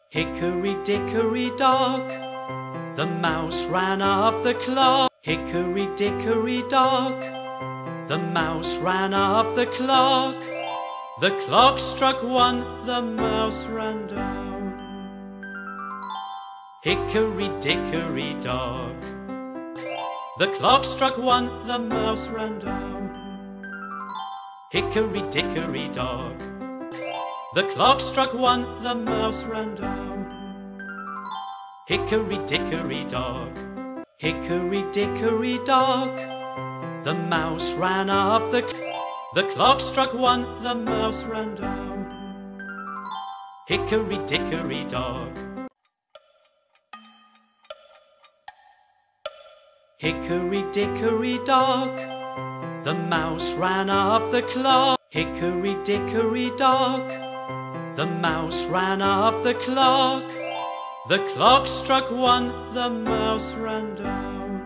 Hickory dickory dock, the mouse ran up the clock. Hickory dickory dock, the mouse ran up the clock. The clock struck one, the mouse ran down. Hickory dickory dock, the clock struck one, the mouse ran down. Hickory dickory dock, the clock struck one, the mouse ran down. Hickory dickory dock, hickory dickory dock, the mouse ran up the clock struck one, the mouse ran down. Hickory dickory dock. Hickory dickory dock, the mouse ran up the clock. Hickory dickory dock, the mouse ran up the clock. The clock struck one, the mouse ran down.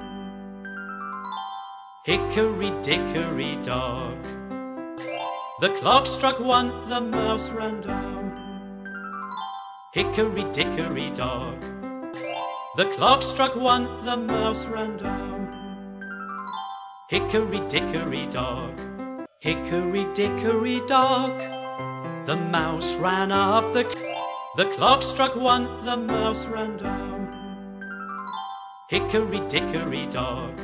Hickory dickory dock, the clock struck one, the mouse ran down. Hickory dickory dock, the clock struck one, the mouse ran down. Hickory dickory dock, hickory dickory dock, the mouse ran up the clock struck one, the mouse ran down. Hickory dickory dock.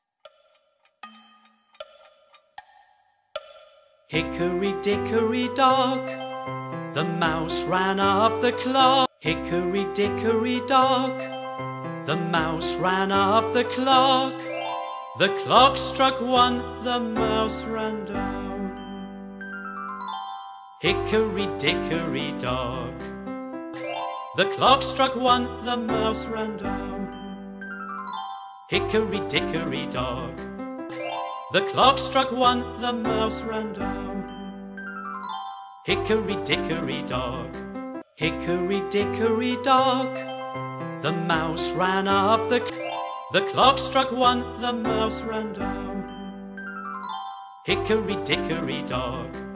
Hickory dickory dock, the mouse ran up the clock. Hickory dickory dock, the mouse ran up the clock. The clock struck one, the mouse ran down. Hickory dickory dock, the clock struck one, the mouse ran down. Hickory dickory dock, the clock struck one, the mouse ran down. Hickory dickory dock, hickory dickory dock, the mouse ran up the clock struck one, the mouse ran down. Hickory dickory dock.